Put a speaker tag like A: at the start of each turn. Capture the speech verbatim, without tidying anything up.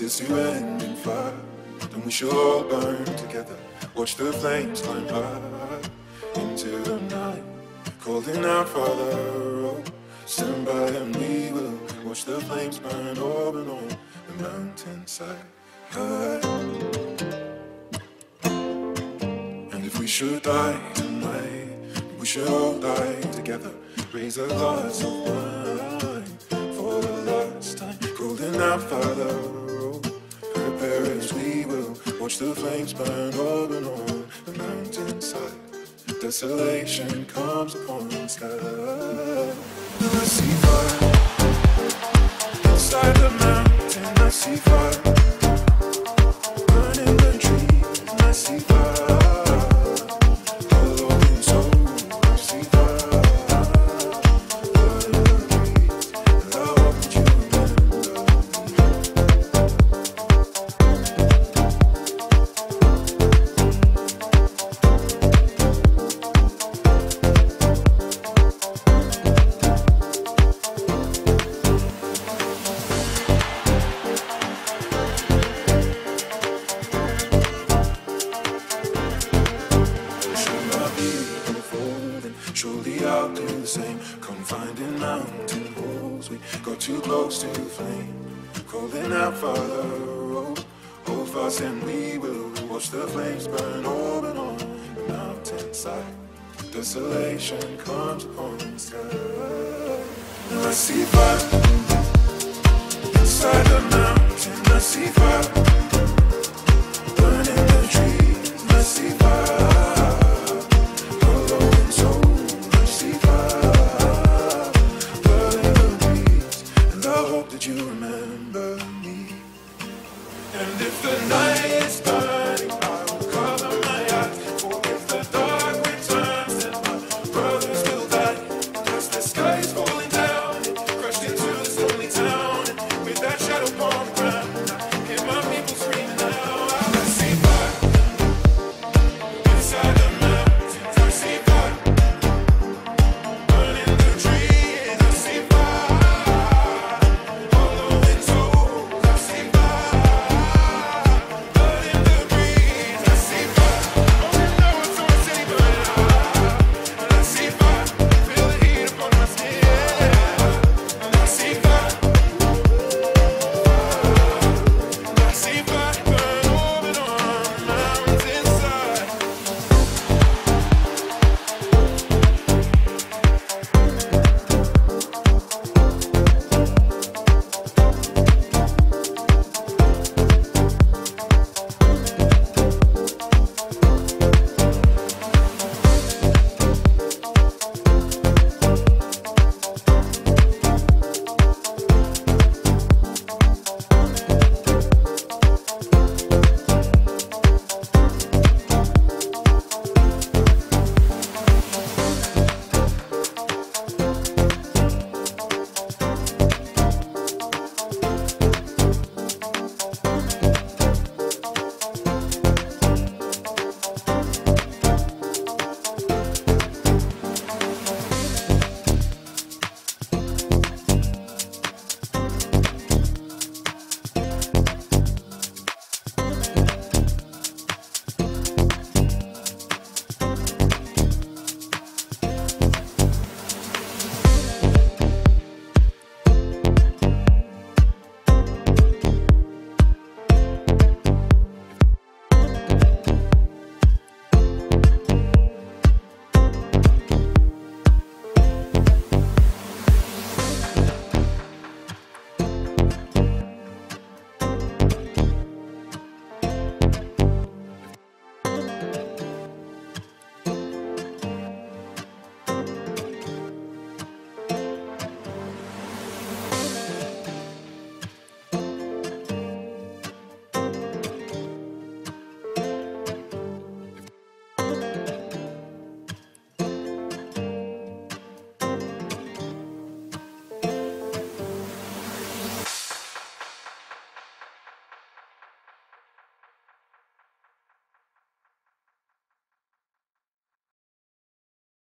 A: is to end in fire, then we shall all burn together. Watch the flames climb high into the night, calling out, Father, oh, stand by and we will watch the flames burn over and on the mountainside. High. And if we should die tonight, we should all die together. Raise a glass of wine for the last time, calling out, Father, oh, prepare as we will watch the flames burn over and on the mountainside. Desolation comes upon the sky. Now I see fire inside the mountain. I see fire burning the trees. And I see fire glowing soul. I see fire burning the trees. And I hope that you surely I'll do the same. Confined in mountain walls, we got too close to the flame. Calling out, Father, oh, hold fast and we will watch the flames burn over and on the mountainside. Desolation comes upon the sky. Now I see fire inside the mountain. I see fire burning the trees. I see fire. Did you remember me? And if the night